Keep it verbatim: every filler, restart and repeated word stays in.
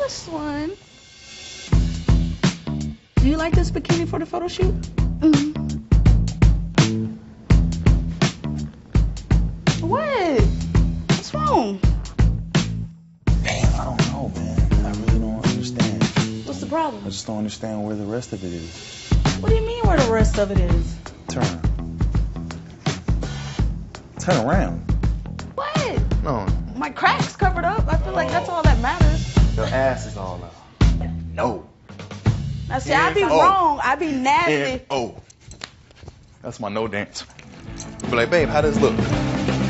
this one. Do you like this bikini for the photo shoot? Mm-hmm. What? What's wrong? Damn, I don't know, man. I really don't understand. What's the problem? I just don't understand where the rest of it is. What do you mean where the rest of it is? Turn. Turn around. What? No. My crack's covered up. I feel like that's all that matters. Your ass is all out. No. Now see, I be Oh. wrong. I be nasty. And, oh. That's my no dance. Be like, babe, how does this look?